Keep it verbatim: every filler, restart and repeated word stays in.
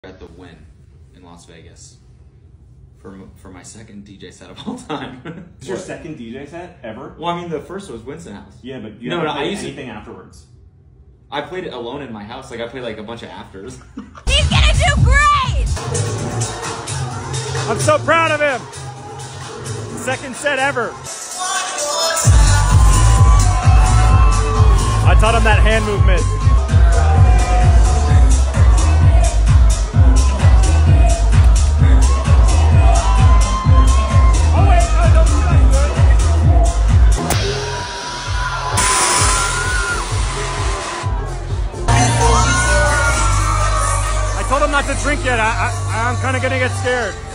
at the Wynn in Las Vegas for for my second D J set of all time. It's your second D J set ever? Well, I mean, the first was Winston House. Yeah, but you no, haven't no, played I used anything to, afterwards. I played it alone in my house. Like I played like a bunch of afters. He's gonna do great! I'm so proud of him. Second set ever. I taught him that hand movement. Oh wait, no, don't do that, good. I told him not to drink yet. I, I, I'm kind of gonna get scared.